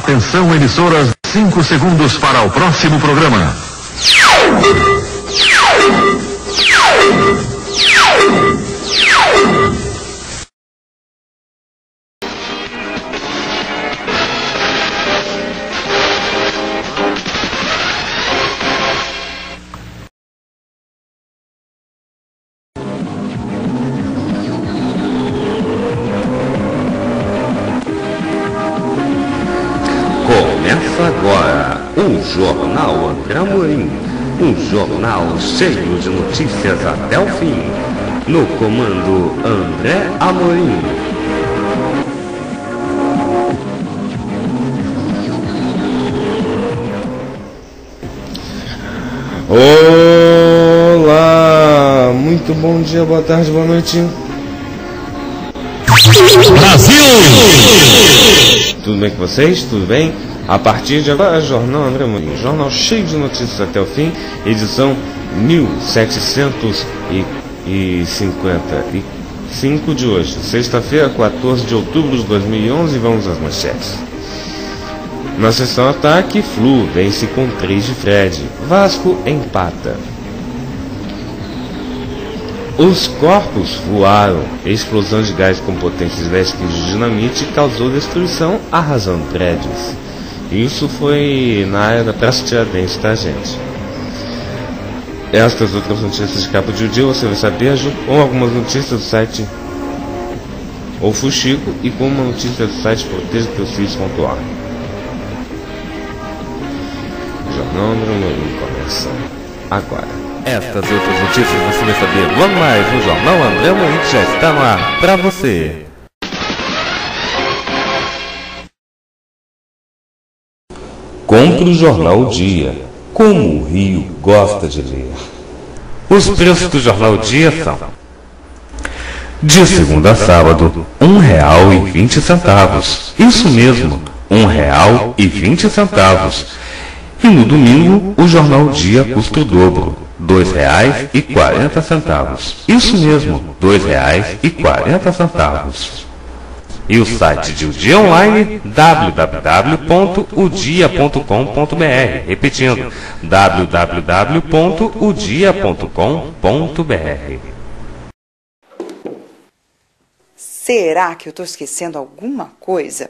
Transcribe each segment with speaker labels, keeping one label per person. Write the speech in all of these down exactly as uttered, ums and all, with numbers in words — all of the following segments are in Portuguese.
Speaker 1: Atenção, emissoras, cinco segundos para o próximo programa.
Speaker 2: Começa agora o Jornal André Amorim, um jornal cheio de notícias até o fim. No comando André Amorim.
Speaker 3: Olá, muito bom dia, boa tarde, boa noite.
Speaker 4: Brasil!
Speaker 3: Tudo bem com vocês? Tudo bem? A partir de agora, Jornal André Amorim, jornal cheio de notícias até o fim, edição mil setecentos e cinquenta e cinco de hoje, sexta-feira, quatorze de outubro de dois mil e onze. Vamos às manchetes. Na sessão ataque, Flu vence com três de Fred, Vasco empata. Os corpos voaram, explosão de gás com potentes dez quilos de dinamite causou destruição, arrasando prédios. Isso foi na área da Praça Tiradentes, tá, gente? Estas outras notícias de capa de dia você vai saber, com algumas notícias do site ou Fuxico e com uma notícia do site proteja teus filhos ponto org. O Jornal André Amorim começa agora.
Speaker 2: Estas e outras notícias você vai saber logo mais no Jornal André Amorim, que já está no ar para você. Compre o Jornal Dia, como o Rio gosta de ler. Os preços do Jornal Dia são: de segunda a sábado, um real e vinte centavos. Isso mesmo, um real e vinte centavos. E no domingo, o Jornal Dia custa o dobro, dois reais e quarenta centavos. Isso mesmo, dois reais e quarenta centavos. E o site de O Dia Online, w w w ponto o dia ponto com ponto b r. Repetindo, w w w ponto o dia ponto com ponto b r.
Speaker 5: Será que eu estou esquecendo alguma coisa?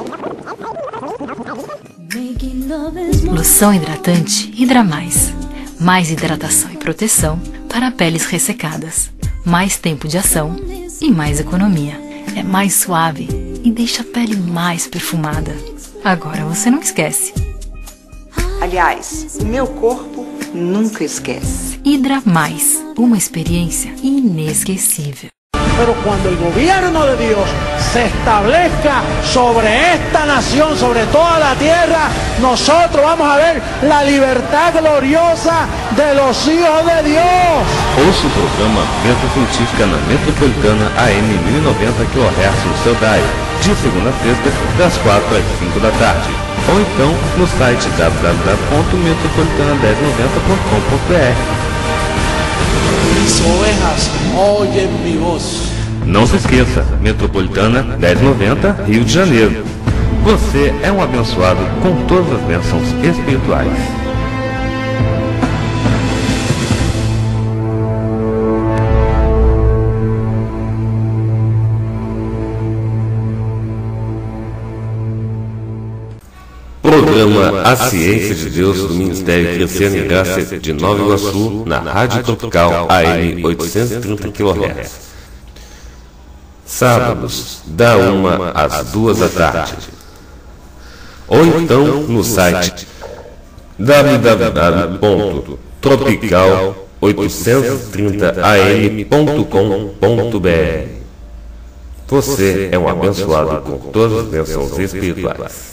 Speaker 6: Loção hidratante Hidra Mais. Mais hidratação e proteção para peles ressecadas. Mais tempo de ação e mais economia. É mais suave e deixa a pele mais perfumada. Agora você não esquece.
Speaker 5: Aliás, o meu corpo nunca esquece.
Speaker 6: Hidra Mais, uma experiência inesquecível.
Speaker 7: Pero cuando el gobierno de Dios se establezca sobre esta nación, sobre toda la tierra, nosotros vamos a ver la libertad gloriosa de los hijos de Dios.
Speaker 2: Ouça o programa Venta Científica na Metropolitana A M mil e noventa kHz no seu dial, de segunda a sexta, das quatro às cinco da tarde. Ou então no site w w w ponto metropolitana mil e noventa ponto com ponto b r.
Speaker 7: Mis ovejas oyen mi voz.
Speaker 2: Não se esqueça, Metropolitana mil e noventa, Rio de Janeiro. Você é um abençoado com todas as bênçãos espirituais. Programa A Ciência de Deus do Ministério Crescendo em Graça de Nova Iguaçu, na Rádio Tropical A M oitocentos e trinta kHz. Sábados, da uma às duas da tarde. Ou então no site w w w ponto tropical oitocentos e trinta a m ponto com ponto b r. Você é um abençoado com todas as bênçãos espirituais.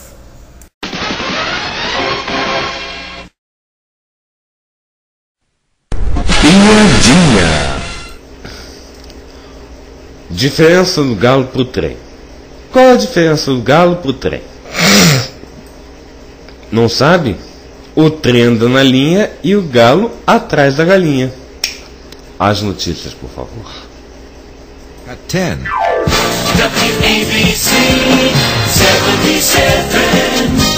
Speaker 2: Piadinha. Diferença do galo pro trem. Qual a diferença do galo pro trem? Não sabe? O trem anda na linha e o galo atrás da galinha. As notícias, por favor.
Speaker 4: At ten.
Speaker 8: W A B C seventy-seven.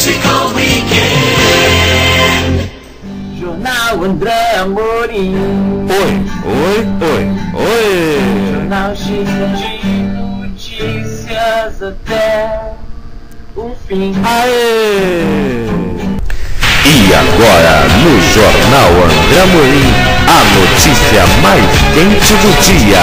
Speaker 8: Musical Weekend. Jornal André Amorim.
Speaker 2: Oi, oi, oi, oi.
Speaker 8: Jornal cheio de notícias até o fim.
Speaker 2: Aê! E agora, no Jornal André Amorim, a notícia mais quente do dia.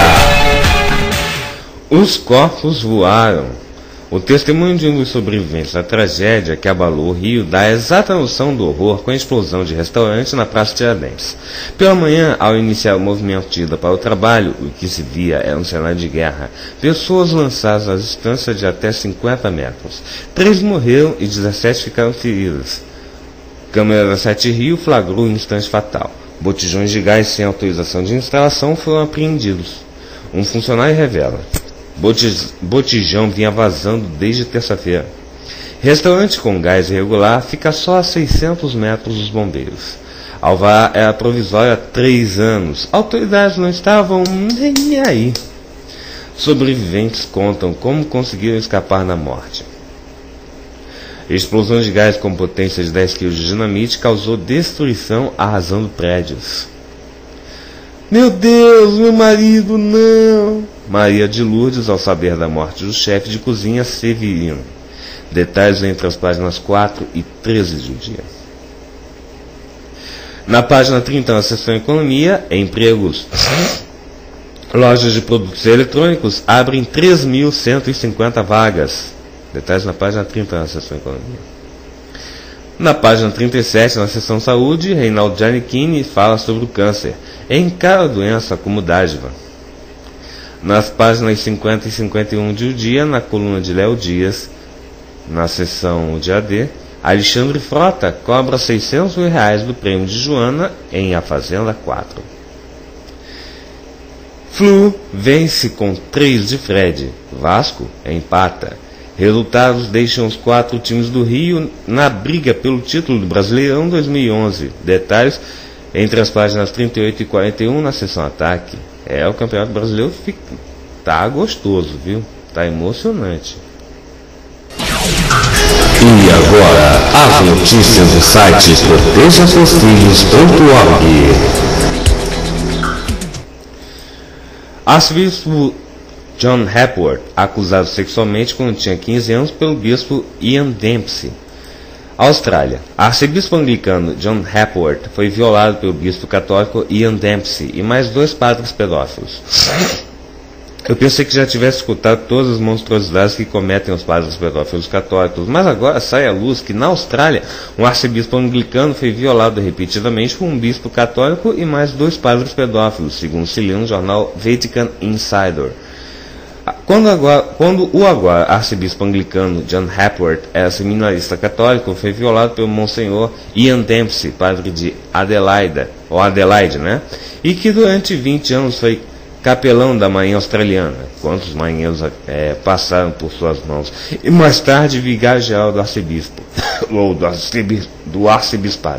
Speaker 3: Os corpos voaram. O testemunho de um dos sobreviventes da tragédia que abalou o Rio dá a exata noção do horror com a explosão de restaurante na Praça Tiradentes. Pela manhã, ao iniciar o movimento de ida para o trabalho, o que se via era um cenário de guerra. Pessoas lançadas à distância de até cinquenta metros. Três morreram e dezessete ficaram feridas. Câmera da Sete Rio flagrou o instante fatal. Botijões de gás sem autorização de instalação foram apreendidos. Um funcionário revela: botijão vinha vazando desde terça-feira. Restaurante com gás irregular fica só a seiscentos metros dos bombeiros. Alvará era provisório há três anos. Autoridades não estavam nem aí. Sobreviventes contam como conseguiram escapar da morte. Explosão de gás com potência de dez quilos de dinamite causou destruição, arrasando prédios. Meu Deus, meu marido, não! Maria de Lourdes, ao saber da morte do chefe de cozinha Severino. Detalhes entre as páginas quatro e treze do dia. Na página trinta, na seção Economia, empregos. Lojas de produtos eletrônicos abrem três mil cento e cinquenta vagas. Detalhes na página trinta, na seção Economia. Na página trinta e sete, na seção Saúde, Reinaldo Giannichini fala sobre o câncer. Encara a doença como dádiva. Nas páginas cinquenta e cinquenta e um de O Dia, na coluna de Léo Dias, na seção de A D, Alexandre Frota cobra seiscentos mil reais do prêmio de Joana em A Fazenda quatro. Flu vence com três de Fred. Vasco empata. Resultados deixam os quatro times do Rio na briga pelo título do Brasileirão dois mil e onze. Detalhes entre as páginas trinta e oito e quarenta e um na seção Ataque. É, o Campeonato Brasileiro fica, tá gostoso, viu? Tá emocionante.
Speaker 2: E agora, as notícias do site proteja seus filhos ponto org.
Speaker 3: Arcebispo John Hepworth, acusado sexualmente quando tinha quinze anos pelo bispo Ian Dempsey. Austrália. Arcebispo anglicano John Hepworth foi violado pelo bispo católico Ian Dempsey e mais dois padres pedófilos. Eu pensei que já tivesse escutado todas as monstruosidades que cometem os padres pedófilos católicos, mas agora sai à luz que na Austrália um arcebispo anglicano foi violado repetidamente por um bispo católico e mais dois padres pedófilos, segundo se lê no jornal Vatican Insider. Quando, agora, quando o agora arcebispo anglicano John Hepworth era seminarista católico, foi violado pelo monsenhor Ian Dempsey, padre de Adelaide, ou Adelaide, né? E que durante vinte anos foi capelão da Marinha Australiana. Quantos marinheiros é, passaram por suas mãos? E mais tarde vigário-geral do arcebispo, ou do, arcebispo, do arcebispado.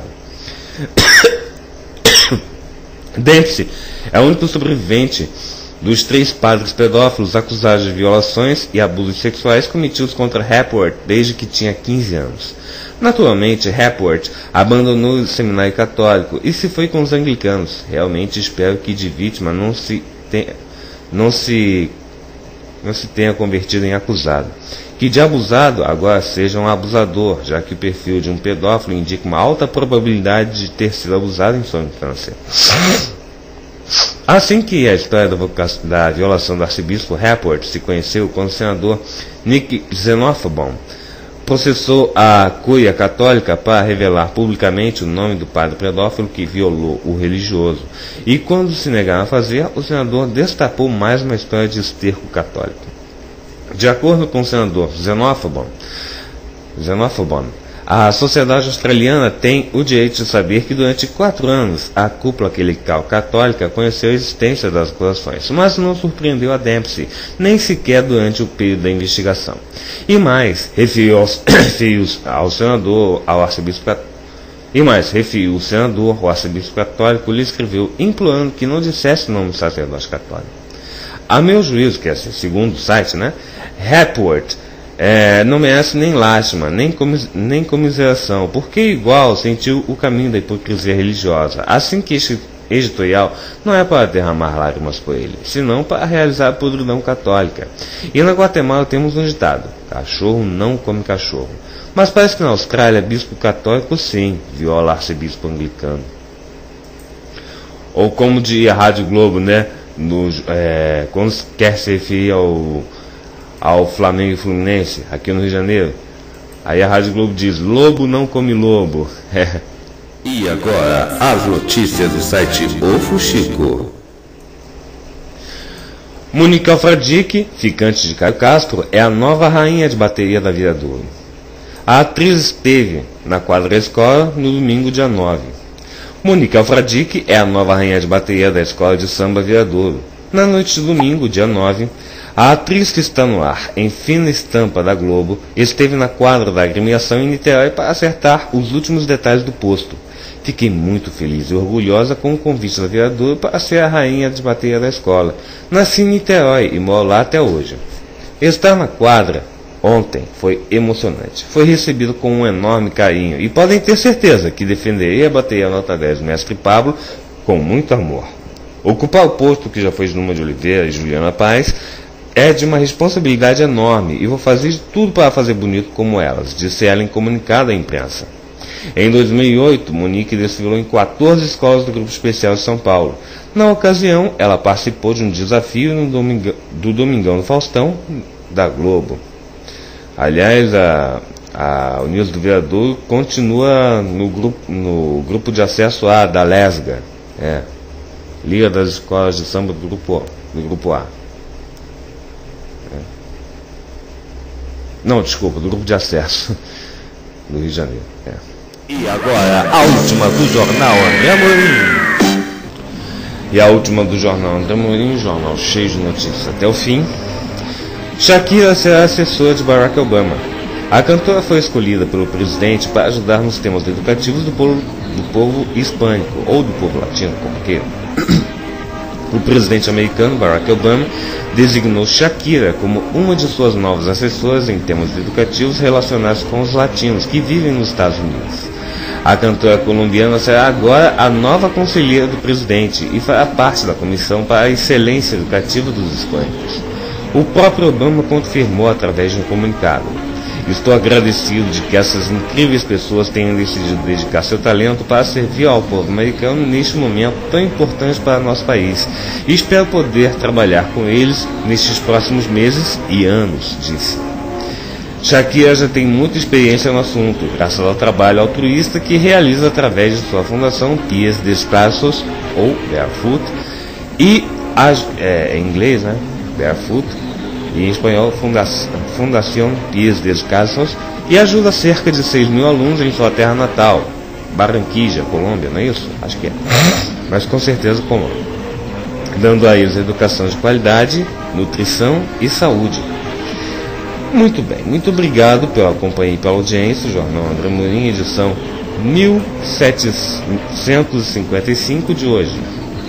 Speaker 3: Dempsey é o único sobrevivente dos três padres pedófilos acusados de violações e abusos sexuais cometidos contra Hepworth desde que tinha quinze anos. Naturalmente, Hepworth abandonou o seminário católico e se foi com os anglicanos. Realmente espero que de vítima não se tenha, não se, não se tenha convertido em acusado. Que de abusado agora seja um abusador, já que o perfil de um pedófilo indica uma alta probabilidade de ter sido abusado em sua infância. Assim que a história da, da violação do arcebispo Hepworth se conheceu quando o senador Nick Xenophon processou a Cúria Católica para revelar publicamente o nome do padre pedófilo que violou o religioso. E quando se negaram a fazer, o senador destapou mais uma história de esterco católico. De acordo com o senador Xenophon, Xenophon a sociedade australiana tem o direito de saber que durante quatro anos a cúpula clerical católica conheceu a existência das acusações, mas não surpreendeu a Dempsey, nem sequer durante o período da investigação. E mais, referiu, aos, referiu ao senador, ao arcebispo e mais, referiu o senador, o arcebispo católico, lhe escreveu implorando que não dissesse o nome do sacerdote católico. A meu juízo, que é assim, segundo o site, né, Hepworth é, não merece nem lástima, nem, comis, nem comiseração, porque igual sentiu o caminho da hipocrisia religiosa. Assim que este editorial não é para derramar lágrimas por ele, senão para realizar a podridão católica. E na Guatemala temos um ditado: cachorro não come cachorro. Mas parece que na Austrália, bispo católico sim viola arcebispo anglicano. Ou como diz a Rádio Globo, né, no, é, quando quer se referir ao, ao Flamengo e Fluminense, aqui no Rio de Janeiro, aí a Rádio Globo diz: lobo não come lobo.
Speaker 2: E agora, as notícias do site O Fuxico.
Speaker 3: Monique Alfradique, ficante de Caio Castro, é a nova rainha de bateria da Viradouro. A atriz esteve na quadra da escola no domingo, dia nove. Monique Alfradique é a nova rainha de bateria da escola de samba Viradouro. Na noite de domingo, dia nove, a atriz que está no ar, em fina estampa da Globo, esteve na quadra da agremiação em Niterói para acertar os últimos detalhes do posto. Fiquei muito feliz e orgulhosa com o convite da Viradouro para ser a rainha de bateria da escola. Nasci em Niterói e moro lá até hoje. Estar na quadra ontem foi emocionante. Foi recebido com um enorme carinho e podem ter certeza que defenderei a bateria nota dez do mestre Pablo com muito amor. Ocupar o posto que já foi de Numa de Oliveira e Juliana Paz é de uma responsabilidade enorme e vou fazer de tudo para fazer bonito como elas, disse ela em comunicado à imprensa. Em dois mil e oito, Monique desfilou em quatorze escolas do Grupo Especial de São Paulo. Na ocasião, ela participou de um desafio no Domingão, do Domingão do Faustão da Globo. Aliás, a, a Unidos do Viradouro continua no grupo, no grupo de acesso A da Lesga, é, Liga das Escolas de Samba do Grupo, do grupo A. É. Não, desculpa, do Grupo de Acesso do Rio de Janeiro. É.
Speaker 2: E agora, a última do jornal André Amorim.
Speaker 3: E a última do jornal André Amorim, jornal cheio de notícias até o fim. Shakira será assessora de Barack Obama. A cantora foi escolhida pelo presidente para ajudar nos temas educativos do povo, do povo hispânico, ou do povo latino, como queiram. O presidente americano, Barack Obama, designou Shakira como uma de suas novas assessoras em temas educativos relacionados com os latinos que vivem nos Estados Unidos. A cantora colombiana será agora a nova conselheira do presidente e fará parte da Comissão para a Excelência Educativa dos Hispânicos. O próprio Obama confirmou através de um comunicado: estou agradecido de que essas incríveis pessoas tenham decidido dedicar seu talento para servir ao povo americano neste momento tão importante para nosso país, e espero poder trabalhar com eles nestes próximos meses e anos, disse. Shakira já tem muita experiência no assunto, graças ao trabalho altruísta que realiza através de sua fundação Pies Descalços, ou Barefoot, e é, em inglês, né, Barefoot, e em espanhol Fundación Pies Descalços, e ajuda cerca de seis mil alunos em sua terra natal, Barranquilla, Colômbia, não é isso? Acho que é, mas com certeza Colômbia, dando a eles educação de qualidade, nutrição e saúde. Muito bem, muito obrigado pela companhia e pela audiência. O Jornal André Amorim, edição mil setecentos e cinquenta e cinco de hoje.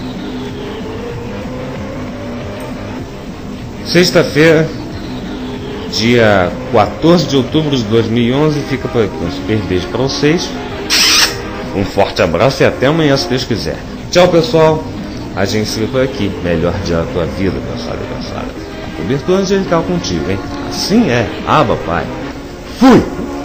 Speaker 3: Sexta-feira, dia quatorze de outubro de dois mil e onze, fica por aqui. Um super beijo para vocês, um forte abraço e até amanhã, se Deus quiser. Tchau, pessoal, a gente fica por aqui. Melhor dia da tua vida, abençoado e abençoada. A cobertura angelical contigo, hein? Assim é. Ah, papai. Fui!